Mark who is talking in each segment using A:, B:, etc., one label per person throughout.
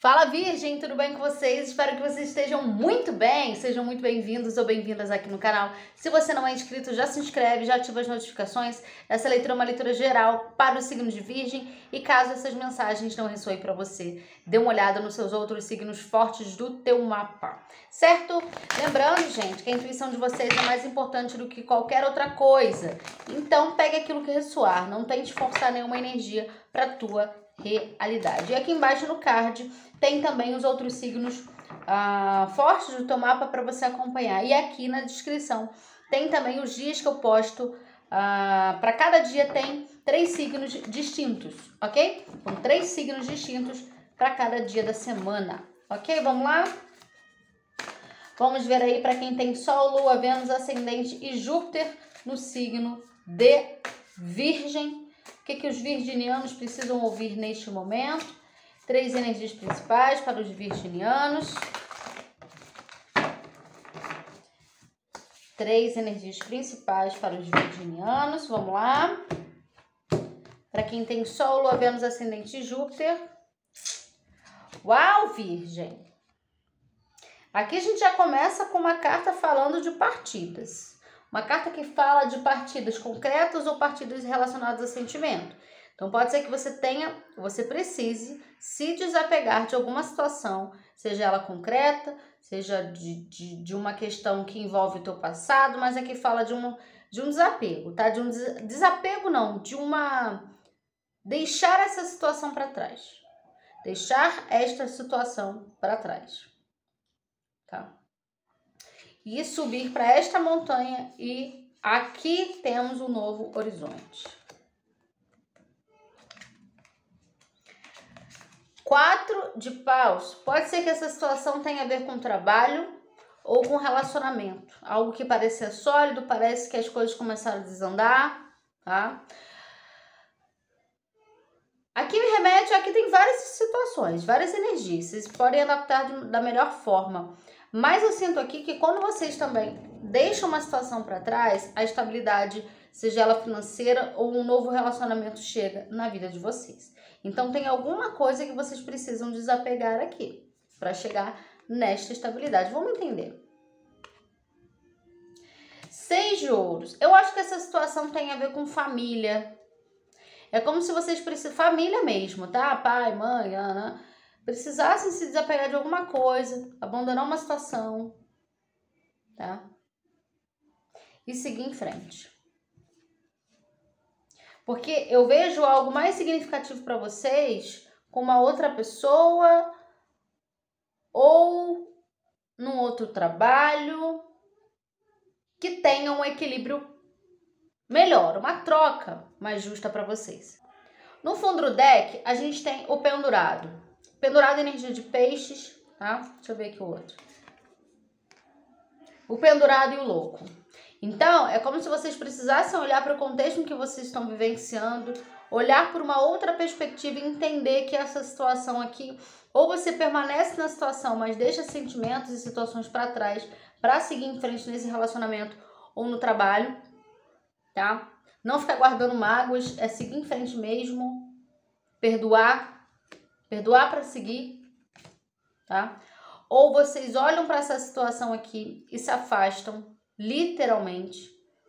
A: Fala Virgem, tudo bem com vocês? Espero que vocês estejam muito bem, sejam muito bem-vindos ou bem-vindas aqui no canal. Se você não é inscrito, já se inscreve, já ativa as notificações. Essa leitura é uma leitura geral para o signo de Virgem e caso essas mensagens não ressoem para você, dê uma olhada nos seus outros signos fortes do teu mapa, certo? Lembrando, gente, que a intuição de vocês é mais importante do que qualquer outra coisa. Então, pegue aquilo que ressoar, não tente forçar nenhuma energia para a tua realidade. E aqui embaixo no card tem também os outros signos fortes do teu mapa para você acompanhar. E aqui na descrição tem também os dias que eu posto. Para cada dia tem 3 signos distintos, ok? Com 3 signos distintos para cada dia da semana, ok? Vamos lá? Vamos ver aí para quem tem Sol, Lua, Vênus, Ascendente e Júpiter no signo de Virgem. O que os virginianos precisam ouvir neste momento? 3 energias principais para os virginianos. 3 energias principais para os virginianos. Vamos lá. Para quem tem Sol, Lua, Vênus, Ascendente e Júpiter. Uau, Virgem! Aqui a gente já começa com uma carta falando de partidas. Uma carta que fala de partidas concretas ou partidas relacionadas a sentimento. Então pode ser que você precise se desapegar de alguma situação, seja ela concreta, seja de uma questão que envolve o teu passado, mas aqui fala de um desapego, tá? De um desapego não, deixar essa situação para trás. Deixar esta situação para trás, tá? E subir para esta montanha e aqui temos um novo horizonte. 4 de paus. Pode ser que essa situação tenha a ver com trabalho ou com relacionamento. Algo que parecia sólido, parece que as coisas começaram a desandar, tá? Aqui me remete, aqui tem várias situações, várias energias. Vocês podem adaptar da melhor forma. Mas eu sinto aqui que quando vocês também deixam uma situação para trás, a estabilidade, seja ela financeira ou um novo relacionamento chega na vida de vocês. Então tem alguma coisa que vocês precisam desapegar aqui para chegar nesta estabilidade. Vamos entender. 6 de ouros. Eu acho que essa situação tem a ver com família. É como se vocês precisam, família mesmo, tá? Pai, mãe, Ana, precisassem se desapegar de alguma coisa, abandonar uma situação, tá? E seguir em frente. Porque eu vejo algo mais significativo para vocês com uma outra pessoa ou num outro trabalho que tenha um equilíbrio melhor, uma troca mais justa para vocês. No fundo do deck, a gente tem o pendurado. Pendurado é energia de peixes, tá? Deixa eu ver aqui o outro. O pendurado e o louco. Então, é como se vocês precisassem olhar para o contexto em que vocês estão vivenciando, olhar por uma outra perspectiva e entender que essa situação aqui, ou você permanece na situação, mas deixa sentimentos e situações para trás para seguir em frente nesse relacionamento ou no trabalho, tá? Não ficar guardando mágoas, é seguir em frente mesmo, perdoar para seguir, tá? Ou vocês olham para essa situação aqui e se afastam, literalmente,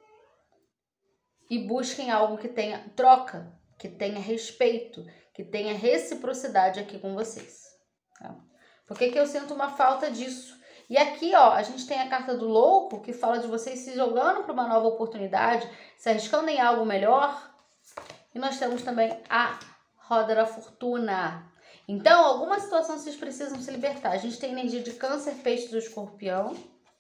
A: e busquem algo que tenha troca, que tenha respeito, que tenha reciprocidade aqui com vocês, tá? Porque que eu sinto uma falta disso. E aqui, ó, a gente tem a carta do louco, que fala de vocês se jogando para uma nova oportunidade, se arriscando em algo melhor. E nós temos também a roda da fortuna. Então, alguma situação vocês precisam se libertar. A gente tem energia de Câncer, Peixe do Escorpião,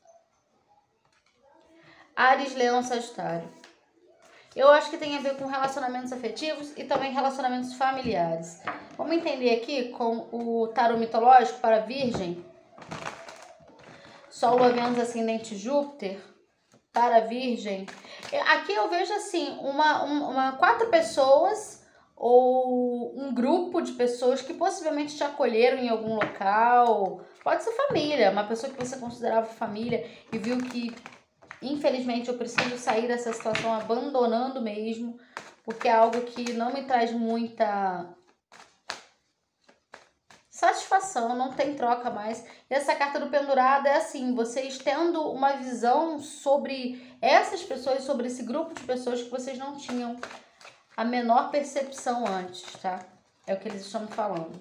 A: Áries, Leão, Sagitário. Eu acho que tem a ver com relacionamentos afetivos e também relacionamentos familiares. Vamos entender aqui com o tarô mitológico para Virgem. Sol, Lua, Vênus, Ascendente, Júpiter para Virgem. Aqui eu vejo assim, 4 pessoas ou um grupo de pessoas que possivelmente te acolheram em algum local. Pode ser família, uma pessoa que você considerava família e viu que, infelizmente, eu preciso sair dessa situação abandonando mesmo, porque é algo que não me traz muita satisfação separação, não tem troca mais. E essa carta do pendurado é assim, vocês tendo uma visão sobre essas pessoas, sobre esse grupo de pessoas que vocês não tinham a menor percepção antes, tá? É o que eles estão me falando.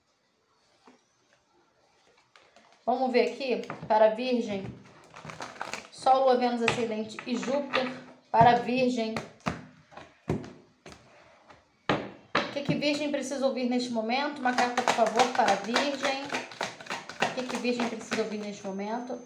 A: Vamos ver aqui para a Virgem. Sol, Lua, Vênus, Ascendente e Júpiter. Para a Virgem. O que Virgem precisa ouvir neste momento? Uma carta, por favor, para a Virgem. O que Virgem precisa ouvir neste momento?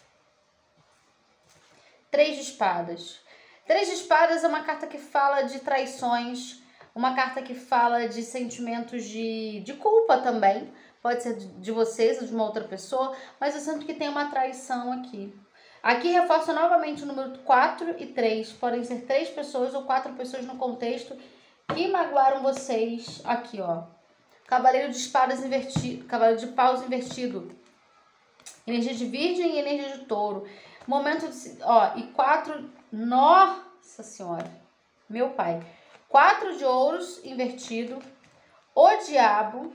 A: 3 de espadas. 3 de espadas é uma carta que fala de traições, uma carta que fala de sentimentos de culpa também. Pode ser de vocês ou de uma outra pessoa, mas eu sinto que tem uma traição aqui. Aqui reforça novamente o número 4 e 3. Podem ser 3 pessoas ou 4 pessoas no contexto que magoaram vocês. Aqui, ó. Cavaleiro de espadas invertido, cavaleiro de paus invertido. Energia de Virgem e energia de Touro. Momento de... Ó, e 4... Nossa Senhora. Meu pai. 4 de ouros invertido. O diabo.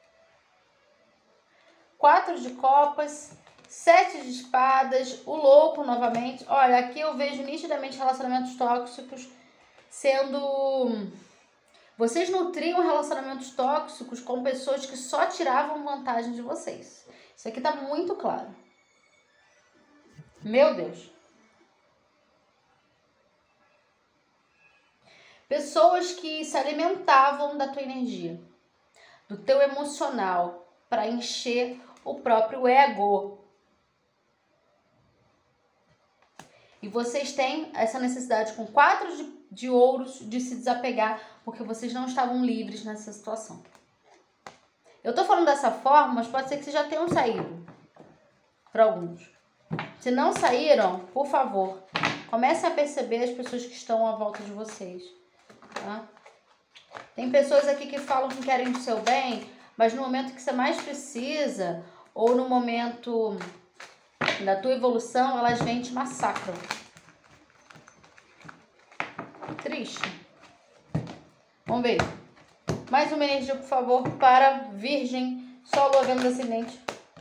A: 4 de copas. 7 de espadas. O louco novamente. Olha, aqui eu vejo nitidamente relacionamentos tóxicos sendo... Vocês nutriam relacionamentos tóxicos com pessoas que só tiravam vantagem de vocês. Isso aqui tá muito claro. Meu Deus. Pessoas que se alimentavam da tua energia, do teu emocional, para encher o próprio ego. E vocês têm essa necessidade com 4 de ouros de se desapegar, porque vocês não estavam livres nessa situação. Eu tô falando dessa forma, mas pode ser que vocês já tenham saído. Para alguns. Se não saíram, por favor, comecem a perceber as pessoas que estão à volta de vocês. Tá? Tem pessoas aqui que falam que querem o seu bem, mas no momento que você mais precisa, ou no momento da tua evolução, elas vêm e te massacram. Triste. Vamos ver. Mais uma energia, por favor, para Virgem, Sol, Lua, Vênus, Ascendente.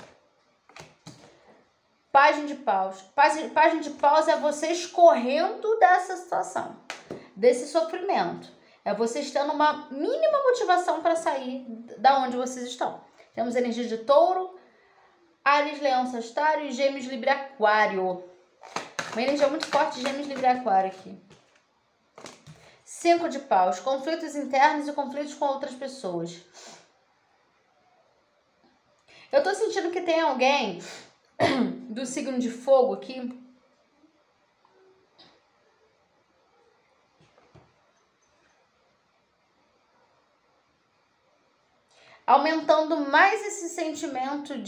A: Página de paus. Página de paus é você escorrendo dessa situação, desse sofrimento. É vocês tendo uma mínima motivação para sair da onde vocês estão. Temos energia de Touro, Áries, Leão, Sagitário e Gêmeos, Libra, Aquário. Uma energia muito forte de Gêmeos, Libra, Aquário aqui. 5 de paus. Conflitos internos e conflitos com outras pessoas. Eu tô sentindo que tem alguém do signo de fogo aqui aumentando mais esse sentimento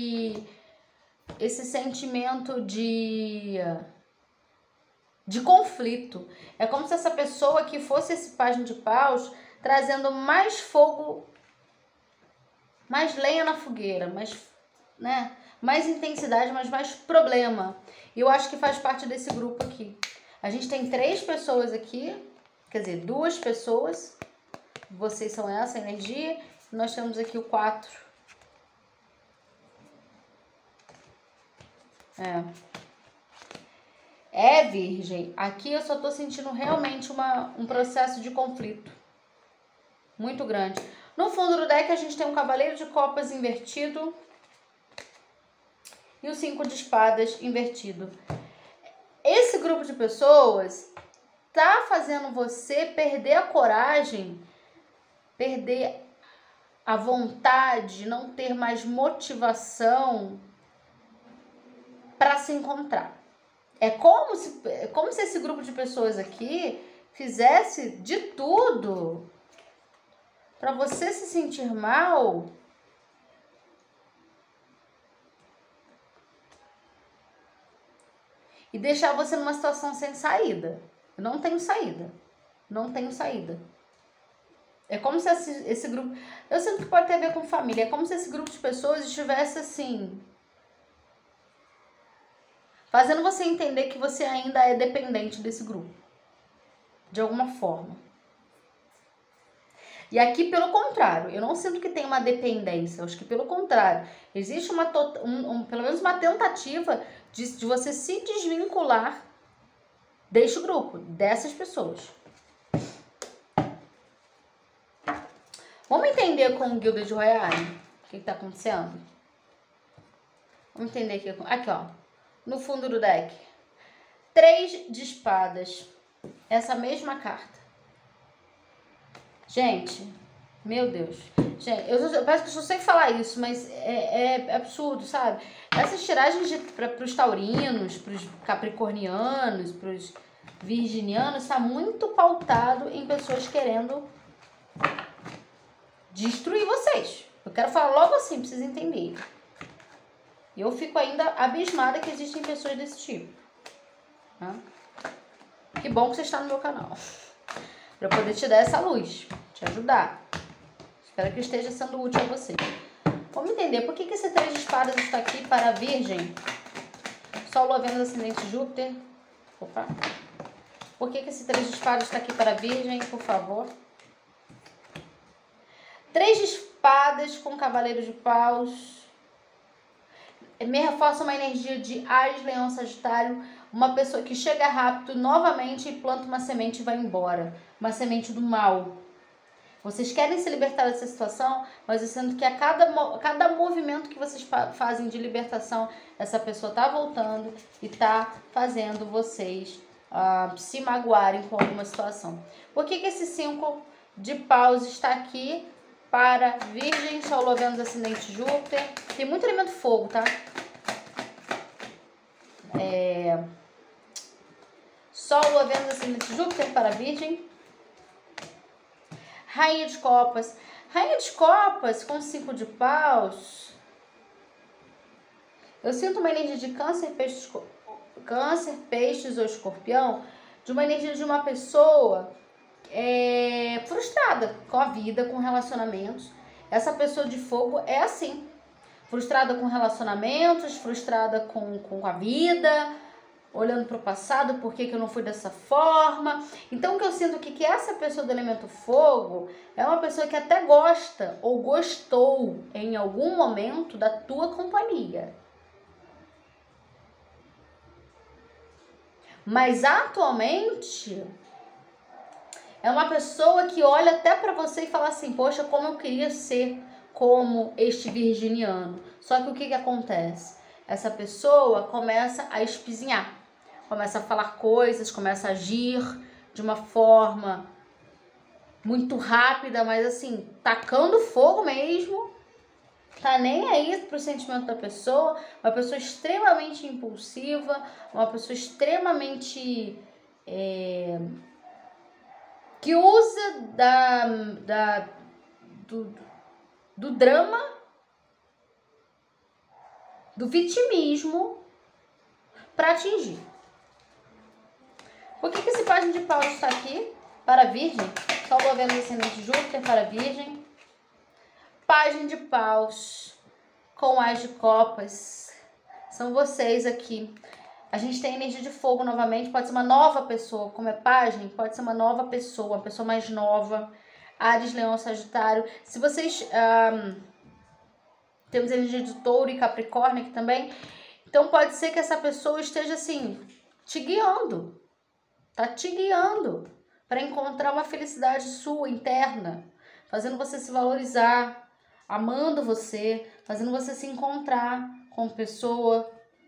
A: de conflito. É como se essa pessoa que fosse esse página de paus trazendo mais fogo, mais lenha na fogueira, mais intensidade, mas mais problema. E eu acho que faz parte desse grupo aqui. A gente tem 3 pessoas aqui, quer dizer, 2 pessoas. Vocês são essa energia. Nós temos aqui o 4. Virgem. Aqui eu só tô sentindo realmente um processo de conflito muito grande. No fundo do deck a gente tem um cavaleiro de copas invertido e o 5 de espadas invertido. Esse grupo de pessoas tá fazendo você perder a coragem, perder a vontade, não ter mais motivação para se encontrar. É como se esse grupo de pessoas aqui fizesse de tudo para você se sentir mal e deixar você numa situação sem saída. Eu não tenho saída. Não tenho saída. É como se esse grupo... Eu sinto que pode ter a ver com família. É como se esse grupo de pessoas estivesse assim... fazendo você entender que você ainda é dependente desse grupo. De alguma forma. E aqui, pelo contrário, eu não sinto que tem uma dependência. Eu acho que, pelo contrário, existe pelo menos uma tentativa de você se desvincular deste grupo, dessas pessoas. Vamos entender com o Gilded Royale o que está acontecendo? Vamos entender aqui. Aqui, ó. No fundo do deck. 3 de espadas. Essa mesma carta. Gente, meu Deus. Gente, eu parece que eu só sei falar isso, mas é absurdo, sabe? Essas tiragens para os taurinos, para os capricornianos, para os virginianos, está muito pautado em pessoas querendo destruir vocês. Eu quero falar logo assim, pra vocês entenderem. Eu fico ainda abismada que existem pessoas desse tipo. Tá? Que bom que você está no meu canal. Para eu poder te dar essa luz, te ajudar. Espero que esteja sendo útil a você. Vamos entender por que esse 3 de espadas está aqui para a Virgem. Sol, Lua, Vênus, Ascendente, Júpiter. Opa. Por que esse 3 de espadas está aqui para a Virgem, por favor? 3 de espadas com Cavaleiro de Paus. Me reforça uma energia de Áries, Leão, Sagitário. Uma pessoa que chega rápido novamente e planta uma semente e vai embora. Uma semente do mal. Vocês querem se libertar dessa situação, mas eu sinto que a cada movimento que vocês fazem de libertação, essa pessoa está voltando e está fazendo vocês se magoarem com alguma situação. Por que esse 5 de paus está aqui para Virgem, Sol, Lua, Vênus, Ascendente, Júpiter? Tem muito elemento fogo, tá? Sol, Lua, Vênus, Ascendente, Júpiter para Virgem. Rainha de Copas. Rainha de Copas com 5 de paus. Eu sinto uma energia de câncer, peixes ou escorpião, de uma energia de uma pessoa frustrada com a vida, com relacionamentos. Essa pessoa de fogo é assim. Frustrada com relacionamentos, frustrada com a vida, olhando para o passado, por que eu não fui dessa forma. Então, o que eu sinto aqui que essa pessoa do elemento fogo é uma pessoa que até gosta ou gostou em algum momento da tua companhia. Mas atualmente é uma pessoa que olha até para você e fala assim, poxa, como eu queria ser como este virginiano. Só que o que acontece? Essa pessoa começa a espizinhar, começa a falar coisas, começa a agir de uma forma muito rápida, mas assim, tacando fogo mesmo, tá nem aí pro sentimento da pessoa, uma pessoa extremamente impulsiva, uma pessoa extremamente que usa do drama, do vitimismo para atingir. Por que esse página de paus está aqui para a Virgem? Sol, Lua, Vênus, Ascendente, Júpiter para a Virgem. Página de paus com As de Copas. São vocês aqui. A gente tem energia de fogo novamente. Pode ser uma nova pessoa. Como é página, pode ser uma nova pessoa. Uma pessoa mais nova. Áries, Leão, Sagitário. Se vocês... temos energia de Touro e Capricórnio aqui também. Então pode ser que essa pessoa esteja assim, te guiando. Tá te guiando para encontrar uma felicidade sua interna, fazendo você se valorizar, amando você, fazendo você se encontrar com pessoa.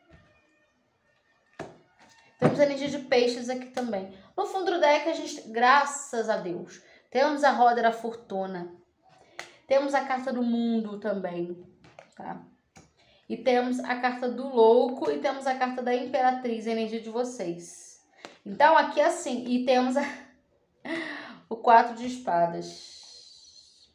A: Temos a energia de peixes aqui também. No fundo do deck, a gente, graças a Deus, temos a roda da fortuna. Temos a carta do mundo também, tá? E temos a carta do louco e temos a carta da imperatriz, a energia de vocês. Então, aqui assim, e temos o 4 de espadas.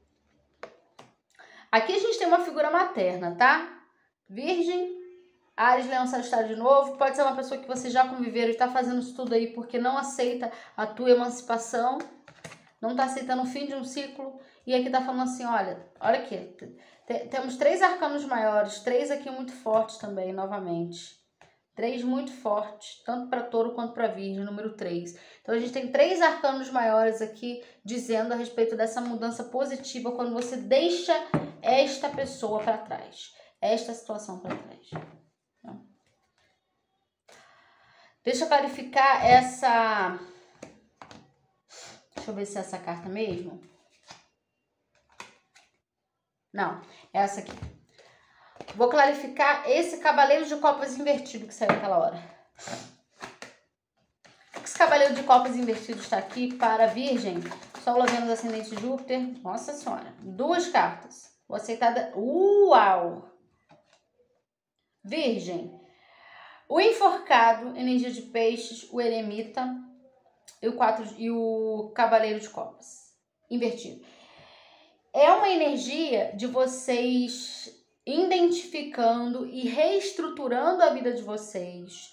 A: Aqui a gente tem uma figura materna, tá? Virgem, Áries, Leão, Sagitário de novo. Pode ser uma pessoa que vocês já conviveram e está fazendo isso tudo aí porque não aceita a tua emancipação, não está aceitando o fim de um ciclo. E aqui tá falando assim, olha aqui, temos 3 arcanos maiores, 3 aqui muito fortes também, novamente. 3 muito fortes, tanto para touro quanto para virgem, número 3. Então, a gente tem 3 arcanos maiores aqui dizendo a respeito dessa mudança positiva quando você deixa esta pessoa para trás, esta situação para trás. Deixa eu clarificar essa... Deixa eu ver se é essa carta mesmo. Não, é essa aqui. Vou clarificar esse cavaleiro de copas invertido que saiu naquela hora. Esse cavaleiro de copas invertido está aqui para Virgem, Sol, Vênus, Ascendente, Júpiter. Nossa Senhora, 2 cartas. Vou aceitar... Uau! Virgem, o enforcado, energia de peixes, o eremita e o cavaleiro de copas invertido. É uma energia de vocês identificando e reestruturando a vida de vocês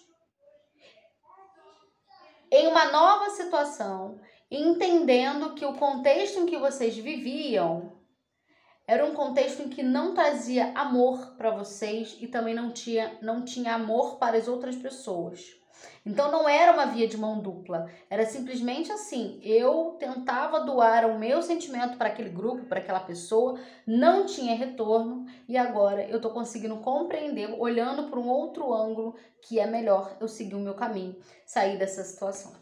A: em uma nova situação, entendendo que o contexto em que vocês viviam era um contexto em que não trazia amor para vocês e também não tinha amor para as outras pessoas. Então não era uma via de mão dupla, era simplesmente assim, eu tentava doar o meu sentimento para aquele grupo, para aquela pessoa, não tinha retorno e agora eu tô conseguindo compreender, olhando para um outro ângulo, que é melhor eu seguir o meu caminho, sair dessa situação.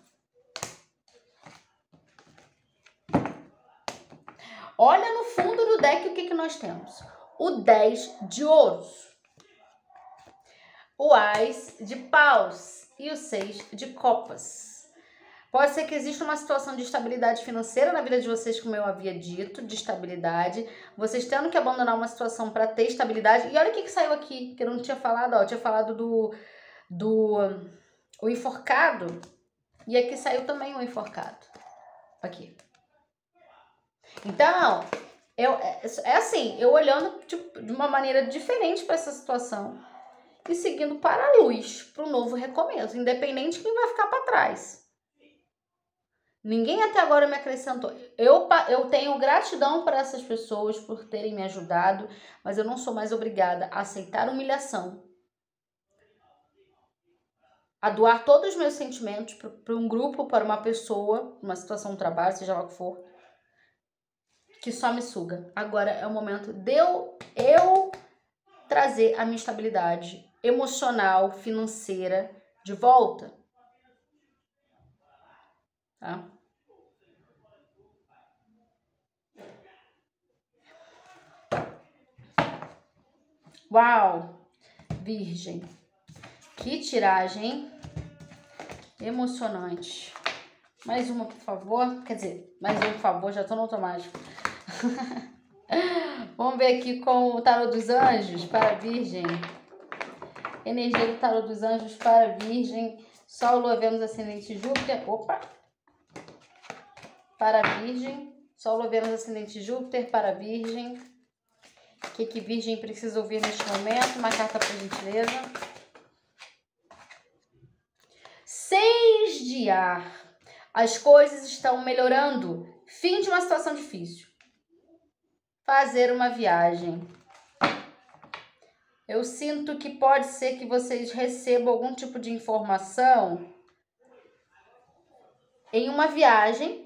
A: Olha no fundo do deck o que nós temos. O 10 de ouros, o Ás de paus e o 6 de copas. Pode ser que exista uma situação de estabilidade financeira na vida de vocês, como eu havia dito, de estabilidade. Vocês tendo que abandonar uma situação para ter estabilidade. E olha o que saiu aqui, que eu não tinha falado. Ó, eu tinha falado o enforcado. E aqui saiu também o enforcado. Aqui. Então, é assim, eu olhando de uma maneira diferente para essa situação e seguindo para a luz, para um novo recomeço, independente de quem vai ficar para trás. Ninguém até agora me acrescentou. Eu tenho gratidão para essas pessoas por terem me ajudado, mas eu não sou mais obrigada a aceitar humilhação, a doar todos os meus sentimentos para um grupo, para uma pessoa, uma situação de trabalho, seja lá o que for, que só me suga. Agora é o momento de eu trazer a minha estabilidade emocional, financeira de volta. Tá? Uau! Virgem. Que tiragem emocionante. Mais uma, por favor. Quer dizer, mais uma, por favor. Já tô no automático. Vamos ver aqui com o tarô dos anjos para Virgem. Energia do tarô dos anjos para Virgem. Sol, Lua, Vênus, Ascendente, Júpiter. Opa! Para Virgem. Sol, Lua, Vênus, Ascendente, Júpiter. Para Virgem. O que Virgem precisa ouvir neste momento? Uma carta, por gentileza. 6 de ar. As coisas estão melhorando. Fim de uma situação difícil. Fazer uma viagem. Eu sinto que pode ser que vocês recebam algum tipo de informação em uma viagem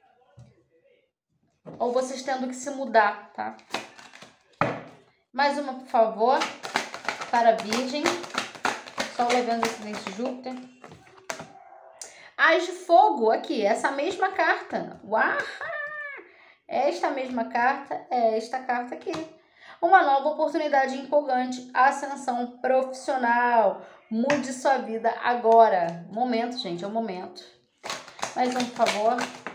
A: ou vocês tendo que se mudar, tá? Mais uma, por favor, para Virgem. Sol, Vênus, Ascendente, Júpiter. Ás de fogo, aqui, essa mesma carta. Uau! Esta mesma carta é esta carta aqui. Uma nova oportunidade empolgante, ascensão profissional. Mude sua vida agora. Momento, gente, é o momento. Mais um, por favor.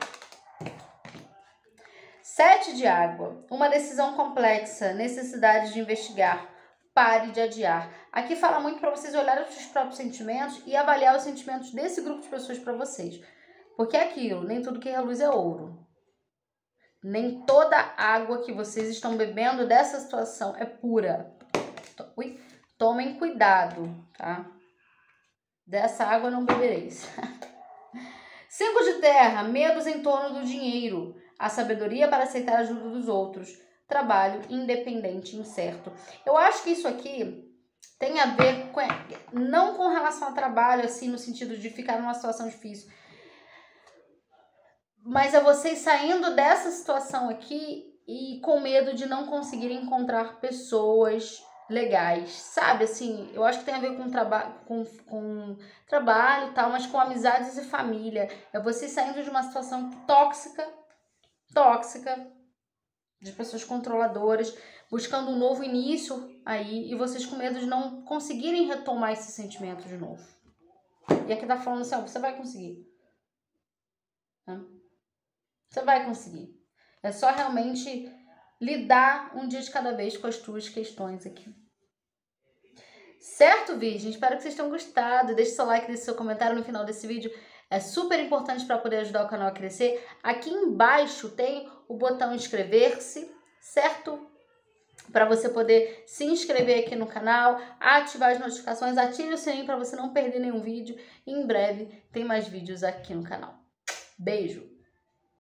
A: 7 de água. Uma decisão complexa, necessidade de investigar. Pare de adiar. Aqui fala muito para vocês olharem os seus próprios sentimentos e avaliar os sentimentos desse grupo de pessoas para vocês. Porque é aquilo, nem tudo que reluz é ouro. Nem toda água que vocês estão bebendo dessa situação é pura. Tomem cuidado, tá? Dessa água não bebereis. 5 de terra, medos em torno do dinheiro. A sabedoria para aceitar a ajuda dos outros. Trabalho independente incerto. Eu acho que isso aqui tem a ver com, não com relação ao trabalho, assim, no sentido de ficar numa situação difícil, mas é vocês saindo dessa situação aqui e com medo de não conseguir encontrar pessoas legais, sabe? Assim, eu acho que tem a ver com trabalho e tal, mas com amizades e família. É vocês saindo de uma situação tóxica, de pessoas controladoras, buscando um novo início aí, e vocês com medo de não conseguirem retomar esse sentimento de novo. E aqui tá falando assim, ó, você vai conseguir. Né? Você vai conseguir. É só realmente lidar um dia de cada vez com as tuas questões aqui. Certo, Virgem? Espero que vocês tenham gostado. Deixe seu like, deixe seu comentário no final desse vídeo. É super importante para poder ajudar o canal a crescer. Aqui embaixo tem o botão inscrever-se, certo? Para você poder se inscrever aqui no canal, ativar as notificações, ative o sininho para você não perder nenhum vídeo. E em breve tem mais vídeos aqui no canal. Beijo!